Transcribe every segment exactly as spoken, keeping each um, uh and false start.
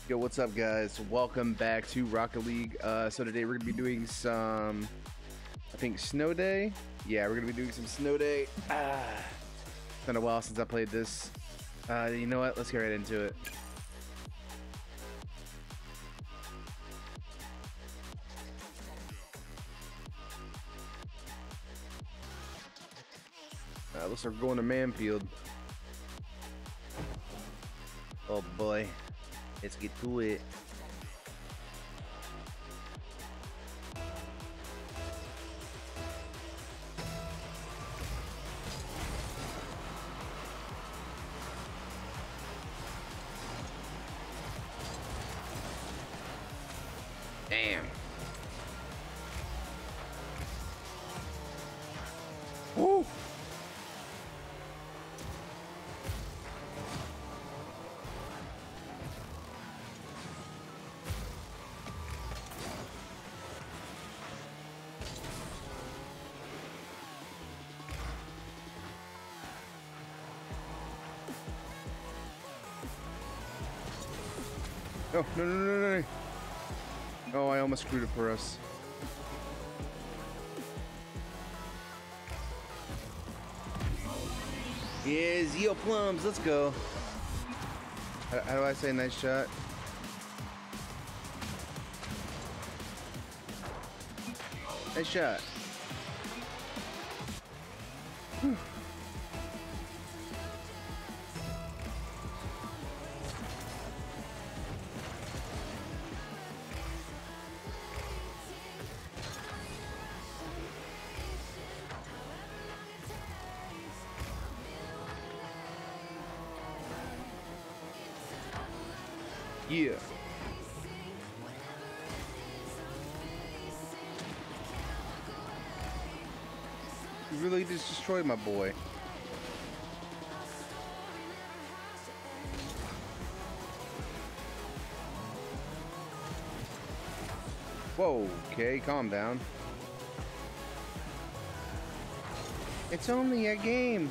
Yo, what's up, guys? Welcome back to Rocket League. Uh, so today we're gonna be doing some, I think, Snow Day. Yeah, we're gonna be doing some Snow Day. Ah, it's been a while since I played this. Uh, you know what? Let's get right into it. Uh, looks like we're going to Manfield. Oh boy, let's get to it. Damn. Woo! Oh, no, no, no, no, no. Oh, I almost screwed it for us. Yeah, Zeo Plums, let's go. How, how do I say nice shot? Nice shot. Whew. Yeah. You really just destroyed my boy. Whoa, okay, calm down. It's only a game.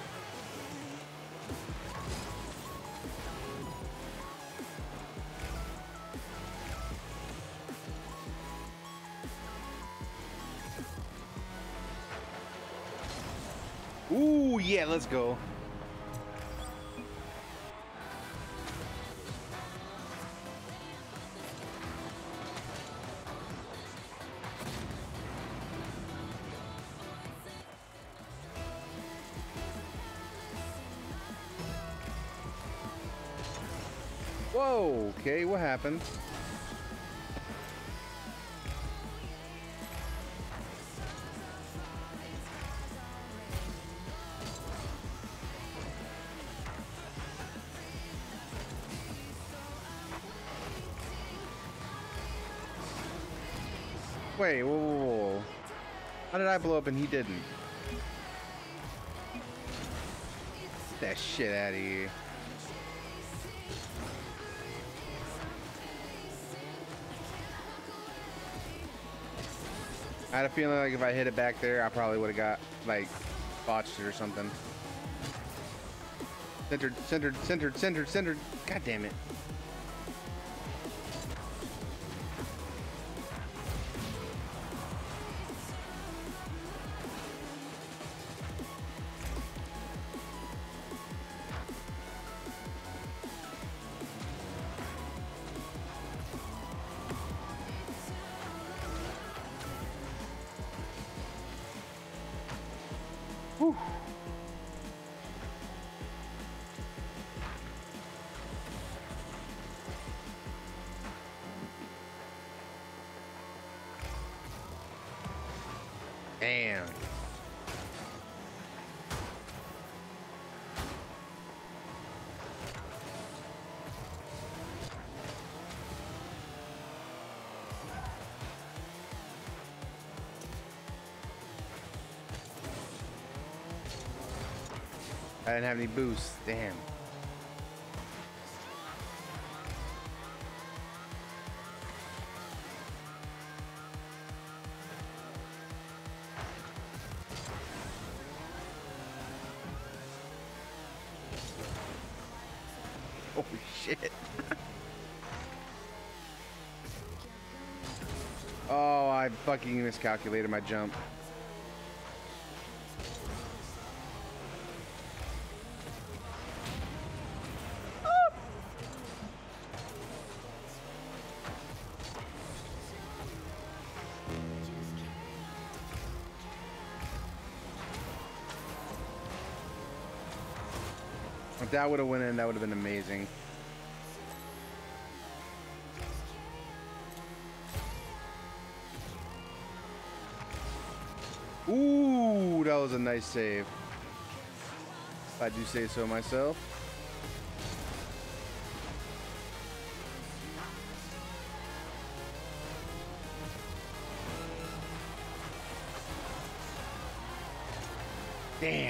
Ooh, yeah, let's go. Whoa, okay, what happened? Wait, whoa, whoa, whoa. How did I blow up and he didn't? Get that shit out of here. I had a feeling like if I hit it back there, I probably would have got, like, botched it or something. Centered, centered, centered, centered, centered. God damn it. Whew. Damn. I didn't have any boosts. Damn. Oh shit. Oh, I fucking miscalculated my jump. If that would have went in, that would have been amazing. Ooh, that was a nice save. If I do say so myself. Damn.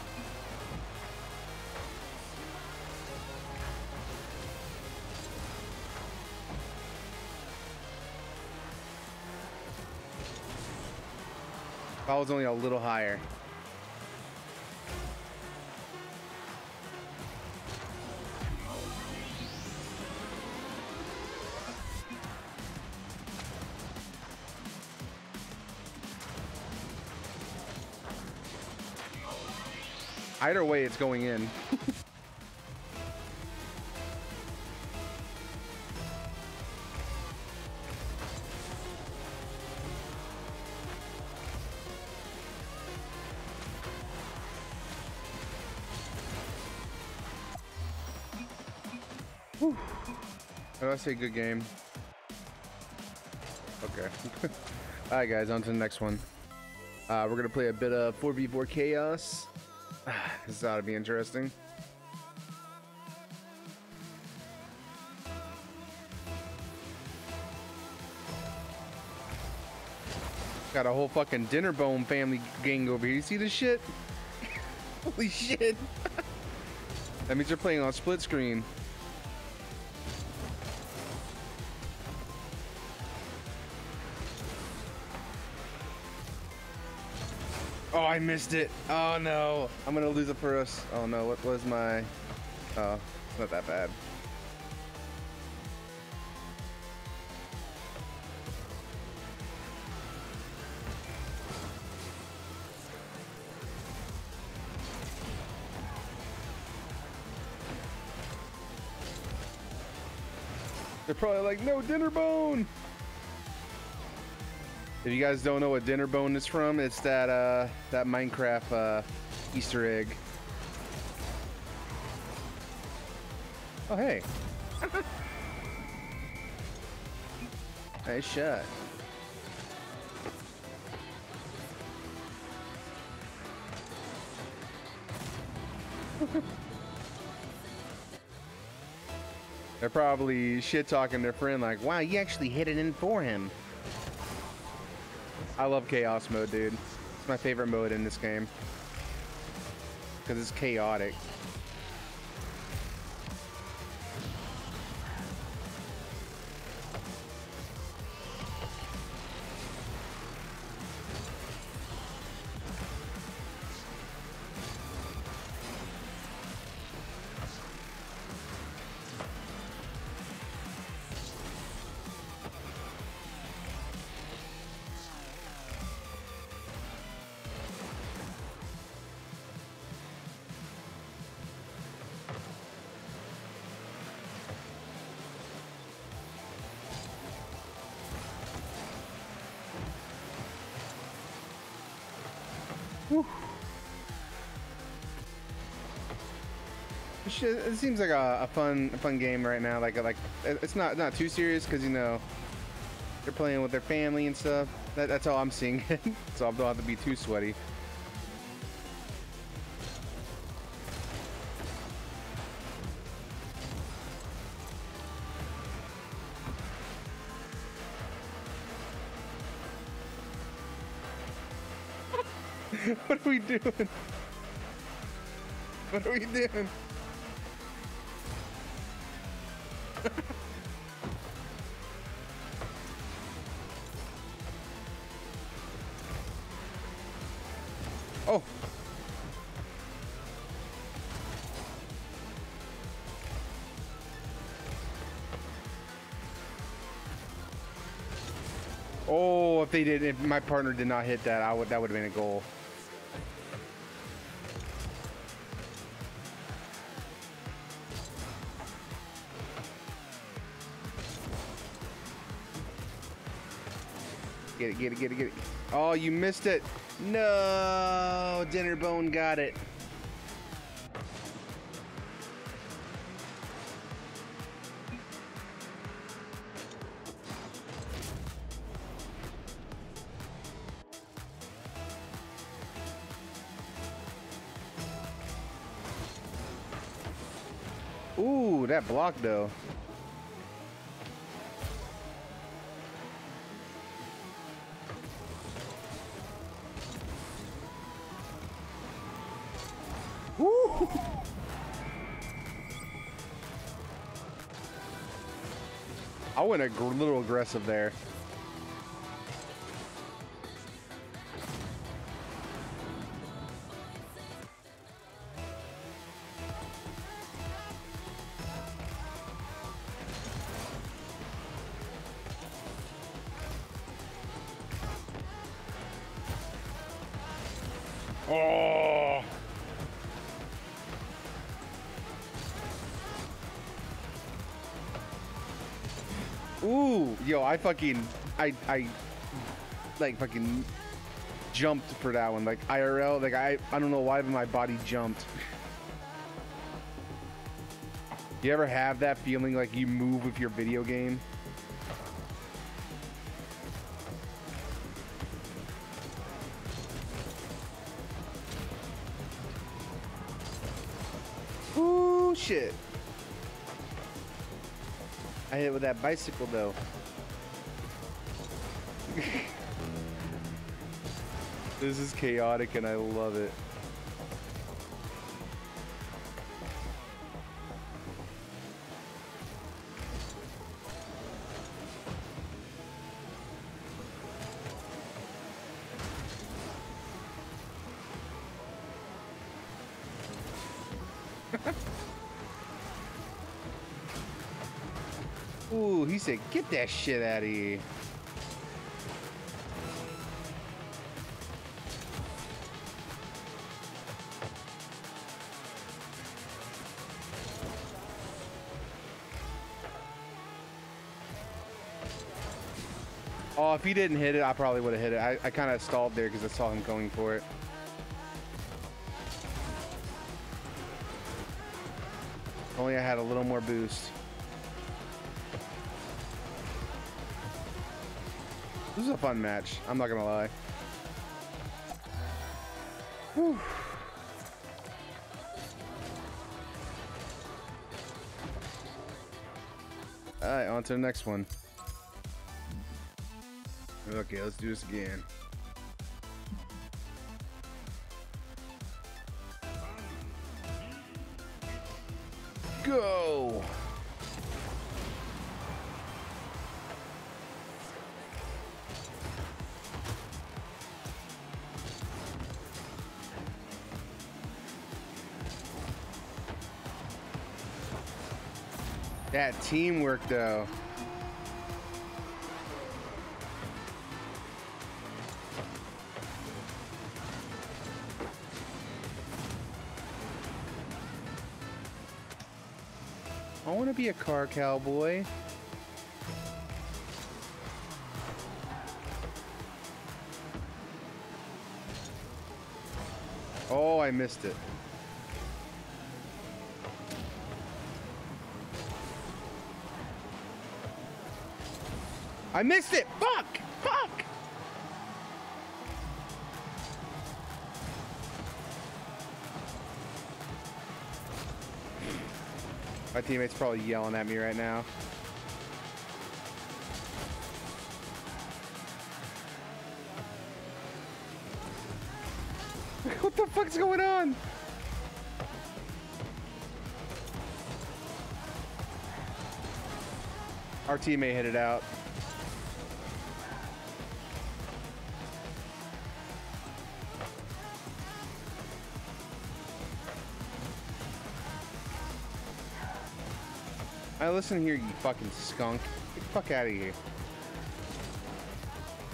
If I was only a little higher. Either way, it's going in. Whew. Did I say good game? Okay. Alright guys, on to the next one. Uh, we're gonna play a bit of four v four Chaos. This ought to be interesting. Got a whole fucking Dinnerbone family gang over here. You see this shit? Holy shit. That means they're playing on split screen. Oh, I missed it. Oh no. I'm gonna lose it for us. Oh no, what was my... Oh, it's not that bad. They're probably like, no, Dinnerbone! If you guys don't know what Dinnerbone is from, it's that uh, that Minecraft uh, Easter egg. Oh hey, nice shot. They're probably shit talking their friend like, wow, you actually hit it in for him. I love Chaos mode, dude. It's my favorite mode in this game. Because it's chaotic. Whew. It seems like a, a fun, a fun game right now. Like, like it's not not too serious because you know they're playing with their family and stuff. That, that's all I'm seeing. So I don't have to be too sweaty. What are we doing? What are we doing? Oh. Oh, if they did, if my partner did not hit that, I would. That would have been a goal. Get it, get it, get it, get it. Oh, you missed it. No, Dinner Bone got it. Ooh, that block though. Woo! I went a gr little aggressive there. Oh! Ooh, yo, I fucking, I, I, like fucking jumped for that one. Like I R L, like I, I don't know why my body jumped. You ever have that feeling like you move with your video game? Ooh, shit. I hit it with that bicycle though. This is chaotic and I love it. Ooh, he said, get that shit out of here. Oh, if he didn't hit it, I probably would have hit it. I, I kind of stalled there because I saw him going for it. Only I had a little more boost. This is a fun match. I'm not gonna lie. Whew. All right, on to the next one. Okay, let's do this again. Go! That teamwork, though. I want to be a car cowboy. Oh, I missed it. I missed it! Fuck! Fuck! My teammate's probably yelling at me right now. What the fuck's going on? Our teammate hit it out. All right, listen here, you fucking skunk. Get the fuck out of here.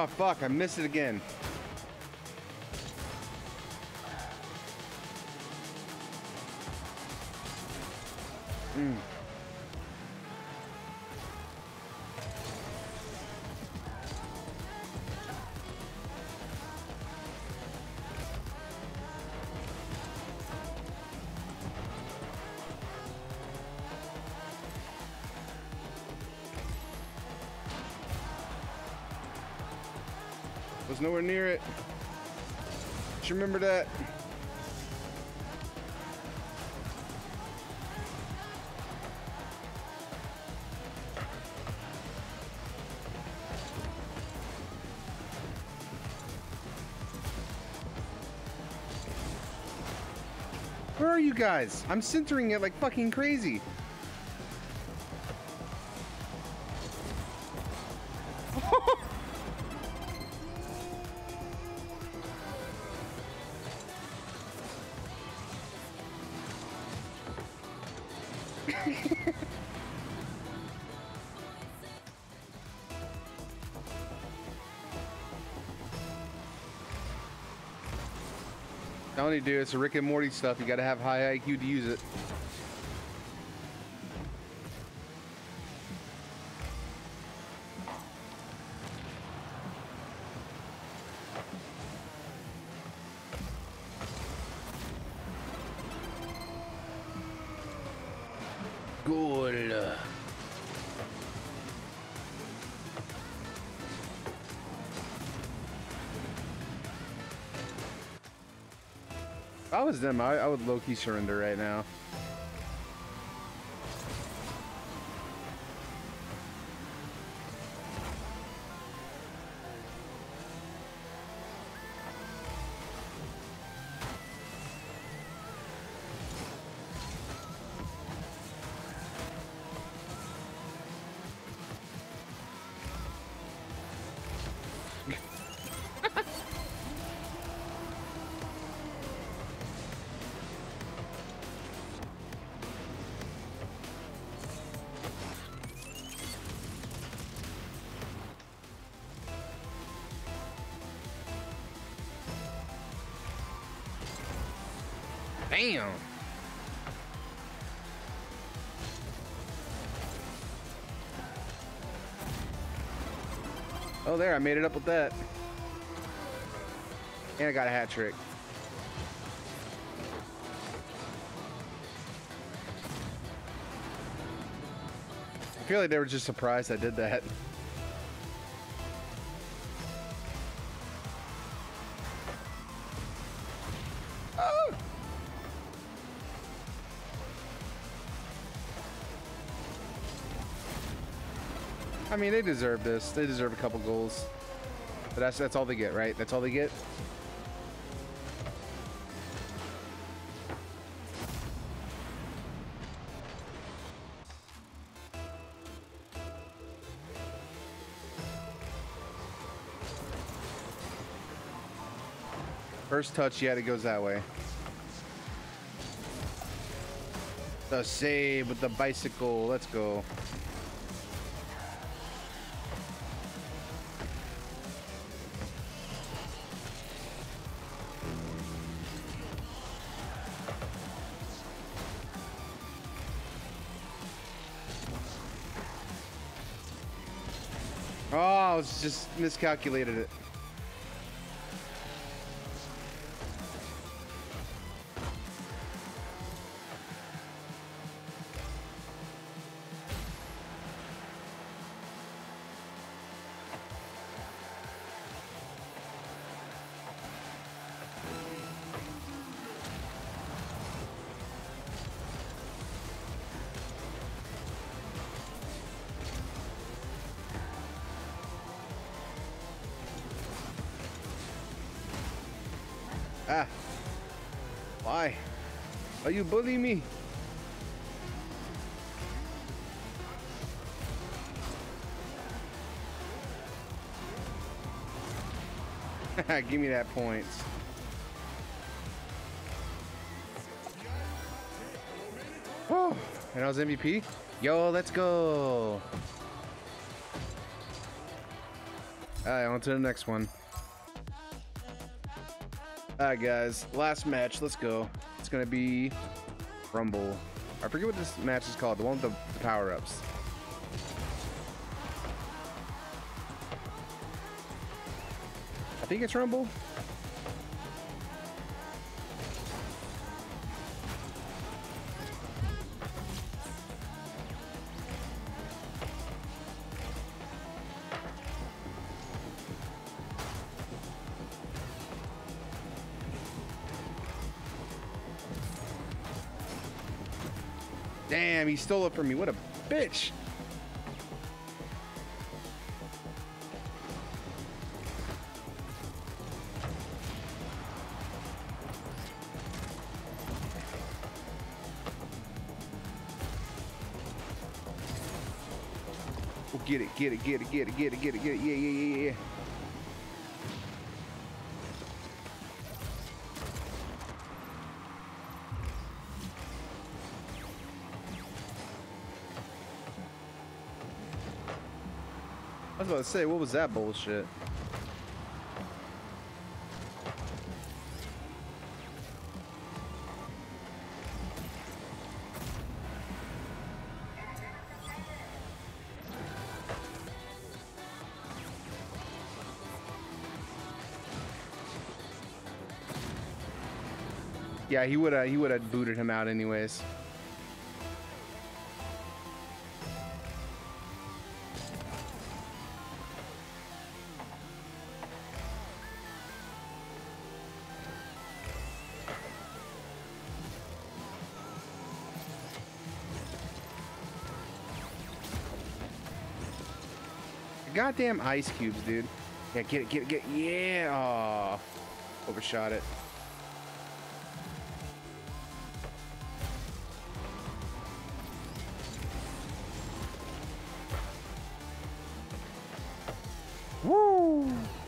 Oh, fuck. I missed it again. Mm. Was nowhere near it. Just remember that. Where are you guys? I'm centering it like fucking crazy. Telling you, dude, it's a Rick and Morty stuff. You gotta have high I Q to use it. Good. If I was them, I, I would low-key surrender right now. Damn. Oh, there, I made it up with that. And I got a hat trick. I feel like they were just surprised I did that. I mean, they deserve this. They deserve a couple goals. But that's that's all they get, right? That's all they get? First touch, yeah, it goes that way. The save with the bicycle. Let's go. Oh, I was just miscalculated it. Ah. Why? Are you bullying me? Give me that points. Oh, and I was M V P? Yo, let's go. Alright, on to the next one. Alright, guys. Last match. Let's go. It's gonna be Rumble. I forget what this match is called. The one with the, the power-ups. I think it's Rumble. Damn, he stole it from me. What a bitch. Oh, get it, get it, get it, get it, get it, get it, get it. Yeah, yeah, yeah, yeah. I was about to say, what was that bullshit? Yeah, he would have he would have booted him out anyways. Goddamn ice cubes, dude. Yeah, get it, get it, get it. Yeah. Aw. Overshot it. Woo!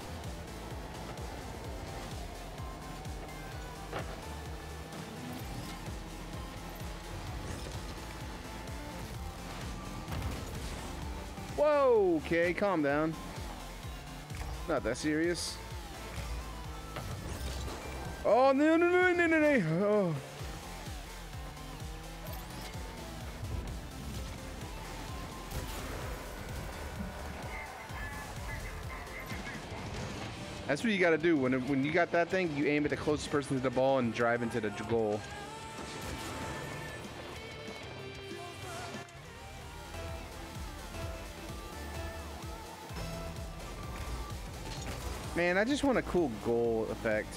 Whoa, okay, calm down. Not that serious. Oh, no, no, no, no, no, no. Oh. That's what you gotta do. When, when you got that thing, you aim at the closest person to the ball and drive into the goal. Man, I just want a cool goal effect.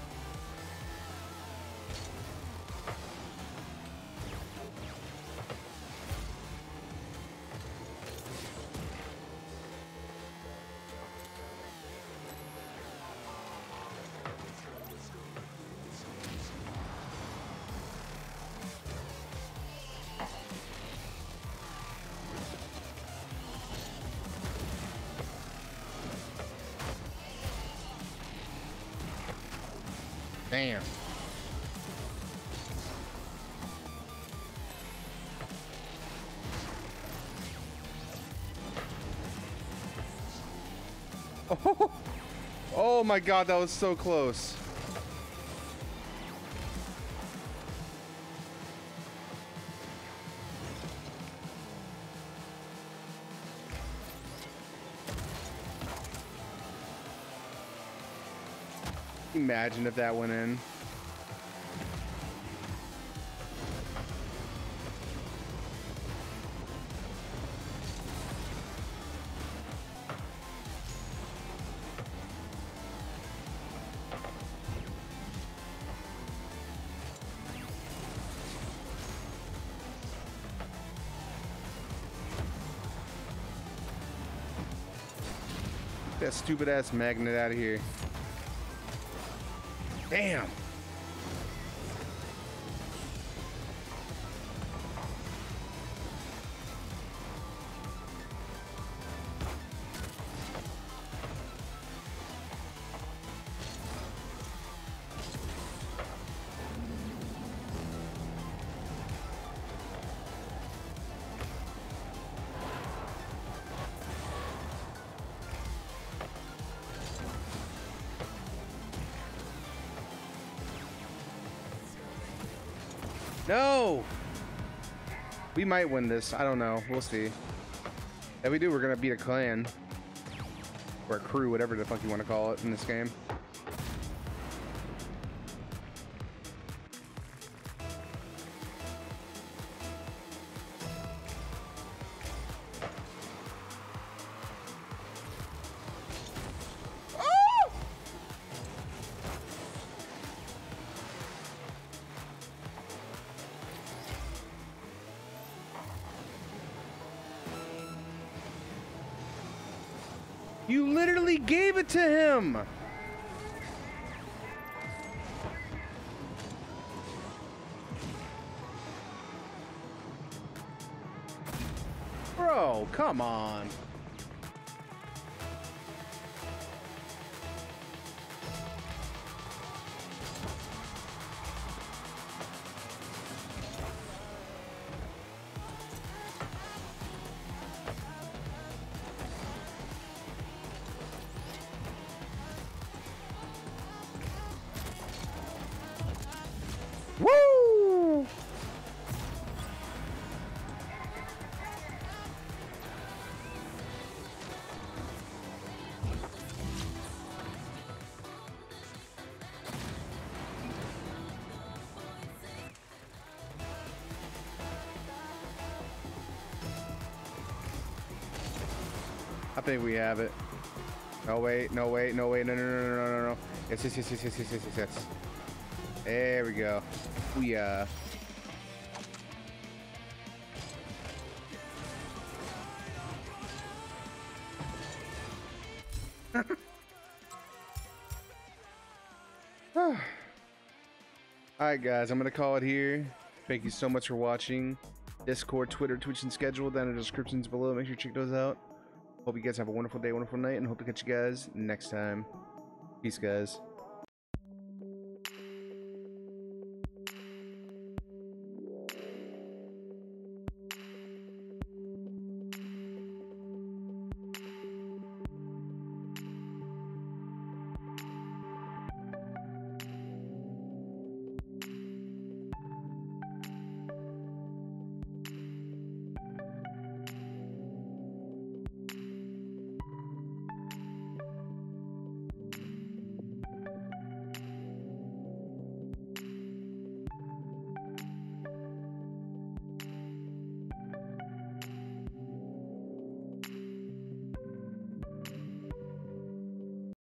Damn. Oh, oh my God, that was so close. Imagine if that went in. Get that stupid ass magnet out of here. Damn. No! We might win this. I don't know. We'll see. If we do, we're gonna beat a clan. Or a crew, whatever the fuck you want to call it in this game. You literally gave it to him! Bro, come on. Woo! I think we have it. No wait, no wait, no wait, no no no no no no no. Yes yes yes yes yes yes yes yes. yes. There we go. We uh Alright guys, I'm gonna call it here. Thank you so much for watching. Discord, Twitter, Twitch, and schedule down in the descriptions below. Make sure you check those out. Hope you guys have a wonderful day, wonderful night, and hope to catch you guys next time. Peace, guys.